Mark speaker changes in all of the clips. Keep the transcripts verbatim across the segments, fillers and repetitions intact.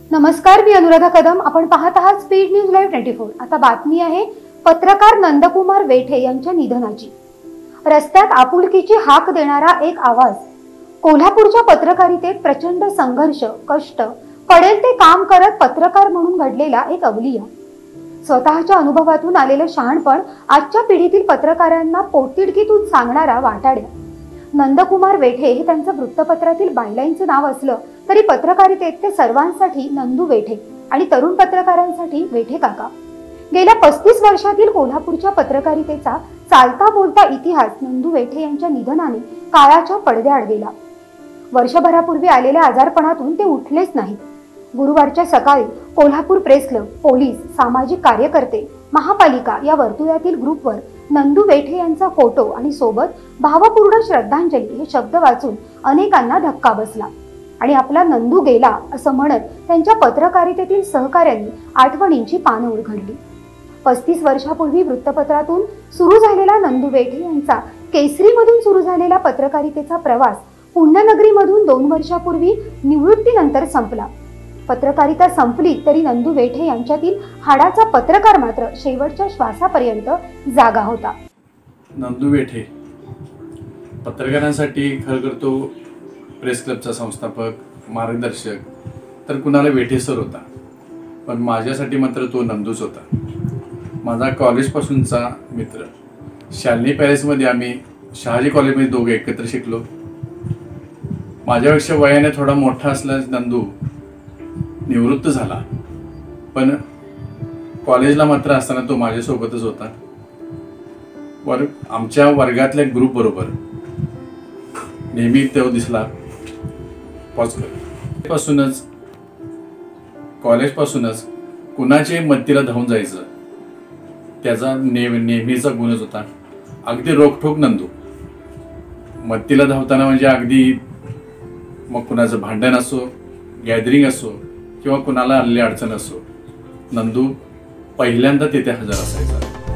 Speaker 1: नमस्कार, मी अनुराधा कदम. आपण पाहत आहात स्पीड न्यूज लाईव्ह चोवीस. आता बातमी आहे पत्रकार नंदकुमार वेठे यांच्या निधनाची. रस्त्यात आपुलकीची हाक देणारा एक आवाज. कोल्हापूरच्या पत्रकारितेत प्रचंड संघर्ष, कष्ट, पडेल ते काम करत पत्रकार म्हणून घडलेला एक अवलिया. स्वतःच्या अनुभवातून आलेले शहाणपण आजच्या पिढीतील पत्रकारांना पोटतिडकीतून सांगणारा वाटाड्या. नंदकुमार वेठे हे त्यांचं वृत्तपत्रातील बायलाईनचं नाव असलं तरी पत्रकारितेत ते सर्वांसाठी नंदू वेठे आणि तरुण पत्रकारांसाठी वेठे काका. गेल्या पस्तीस वर्षातील कोल्हापूरच्या पत्रकारितेचा चालता बोलता इतिहास नंदू वेठे यांच्या निधनाने काळाच्या पडद्याआड गेला. वर्षभरापूर्वी आलेल्या आजारपणातून ते उठलेच नाहीत. गुरुवारच्या सकाळी कोल्हापूर प्रेस क्लब, पोलीस, सामाजिक कार्यकर्ते, महापालिका या वर्तुळातील ग्रुपवर नंदू वेठे यांचा फोटो आणि सोबत भावपूर्ण श्रद्धांजली हे शब्द वाचून अनेकांना धक्का बसला आणि आपला नंदू गेला असं म्हणत त्यांच्या पत्रकारितेतील सहकाऱ्यांनी आठवणींची पानं उघडली. पस्तीस वर्षापूर्वी वृत्तपत्रातून सुरू झालेला नंदू वेठे यांचा केसरीमधून सुरू झालेला पत्रकारितेचा प्रवास पुण्यनगरीमधून दोन वर्षापूर्वी निवृत्तीनंतर संपला. पत्रकारिता संपली तरी नंदू वेठे यांच्यातील हाडाचा पत्रकार मात्र शेवटच्या श्वासापर्यंत जागा होता.
Speaker 2: नंदू वेठे पत्रकारांसाठी खरं तो प्रेस क्लबचा संस्थापक, मार्गदर्शक तर कुणाला वेठे सर होता, पण माझ्यासाठी मात्र तो नंदूच होता. माझा कॉलेजपासूनचा मित्र. शालिनी पॅलेसमध्ये आम्ही शहाजी कॉलेजमध्ये दोघे एकत्र शिकलो. माझ्यापेक्षा वयाने थोडा मोठा असल्यास नंदू निवृत्त झाला, पण कॉलेजला मात्र असताना तो माझ्यासोबतच होता. वर आमच्या वर्गातल्या ग्रुप बरोबर नेहमी तो दिसला. पॉज कर पासूनच कॉलेजपासूनच कुणाचे मदतीला धावून जायचं त्याचा नेह नेहमीचा गुणच होता. अगदी रोखठोक नंदू. मदतीला धावताना म्हणजे अगदी मग कुणाचं भांडण असो, गॅदरिंग असो किंवा कुणाला आलेली अडचण असो, नंदू पहिल्यांदा तिथे हजर असायचा.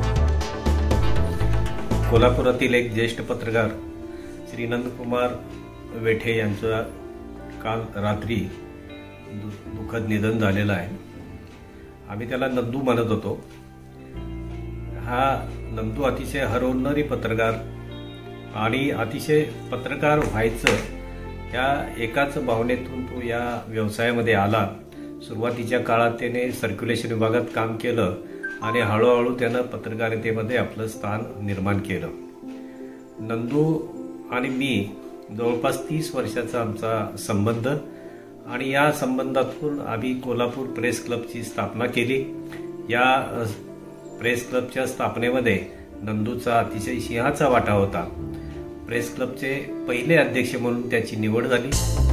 Speaker 3: कोल्हापुरातील एक ज्येष्ठ पत्रकार श्री नंदकुमार वेठे यांचं काल रात्री दु दुःखद निधन झालेलं आहे. आम्ही त्याला नंदू म्हणत होतो. हा नंदू अतिशय हरवणारी पत्रकार आणि अतिशय पत्रकार व्हायचं या एकाच भावनेतून तो या व्यवसायामध्ये आला. सुरुवातीच्या काळात त्याने सर्क्युलेशन विभागात काम केलं आणि हळूहळू त्यानं पत्रकारितेमध्ये आपलं स्थान निर्माण केलं. नंदू आणि मी जवळपास तीस वर्षाचा आमचा संबंध आणि या संबंधातून आम्ही कोल्हापूर प्रेस क्लबची स्थापना केली. या प्रेस क्लबच्या स्थापनेमध्ये नंदूचा अतिशय सिंहाचा वाटा होता. प्रेस क्लबचे पहिले अध्यक्ष म्हणून त्याची निवड झाली.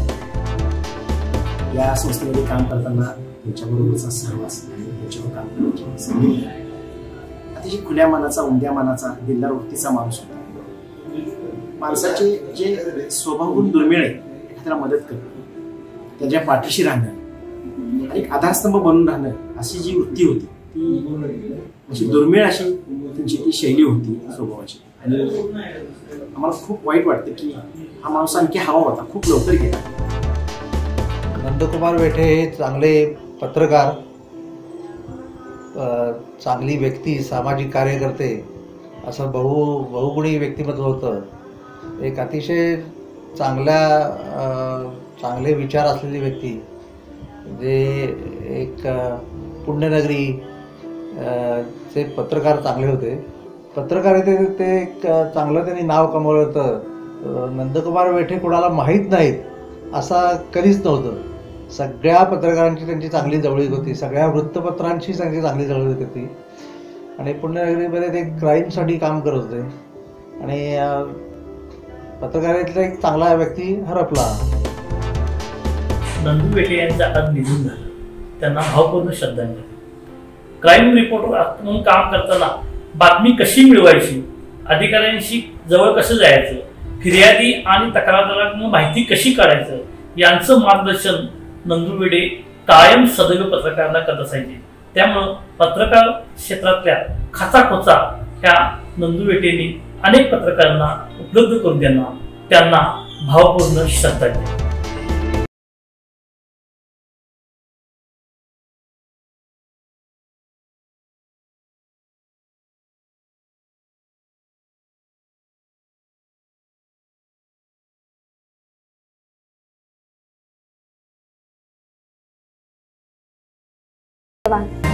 Speaker 4: या संस्थेमध्ये काम करताना त्याच्याबरोबरचा सहवास आणि त्याच्यावर काम करण्याची संधी अतिशय खुल्या मनाचा, उमद्या मनाचा, दिलदार वृत्तीचा माणूस होता. माणसाचे जे स्वभावगुण दुर्मिळ आहे, एखाद्याला मदत करणं, त्याच्या पाठीशी राहणं आणि एक आधारस्तंभ बनून राहणं अशी जी वृत्ती होती ती अशी दुर्मिळ अशी त्यांची ती शैली होती स्वभावाची. आणि आम्हाला खूप वाईट वाटतं की हा माणूस आणखी हवा होता, खूप लवकर गेला.
Speaker 5: नंदकुमार वेठे हे चांगले पत्रकार, चांगली व्यक्ती, सामाजिक कार्यकर्ते असं बहु बहुगुणी व्यक्तिमत्व होतं. एक अतिशय चांगल्या चांगले विचार असलेली व्यक्ती, जे एक पुण्यनगरी चे पत्रकार चांगले होते. पत्रकारितेत ते एक चांगलं त्यांनी नाव कमवलं होतं. नंदकुमार वेठे कोणाला माहीत नाहीत असा कधीच नव्हतं. सगळ्या पत्रकारांची त्यांची चांगली जवळीक होती, सगळ्या वृत्तपत्रांची त्यांची चांगली जवळीक होती. आणि पुण्यनगरीमध्ये ते क्राईमसाठी काम करत होते आणि पत्रकारितेतला एक चांगला व्यक्ती हरपला.
Speaker 6: नंदू वेठे यांचं आज निधन झालं. त्यांना भावपूर्ण श्रद्धांजली. क्राईम रिपोर्टर म्हणून काम करताना बातमी कशी मिळवायची, अधिकाऱ्यांशी जवळ कसं जायचं, फिर्यादी आणि तक्रारदारांना माहिती कशी काढायचं यांचं मार्गदर्शन नंदू वेठे कायम सदैव पत्रकारांना करत असायचे. त्यामुळं पत्रकार क्षेत्रातल्या खाचाखोचा ह्या नंदू वेठेंनी अनेक पत्रकारांना उपलब्ध करून देणार, त्यांना भावपूर्ण श्रद्धांजली.
Speaker 1: धन्यवाद.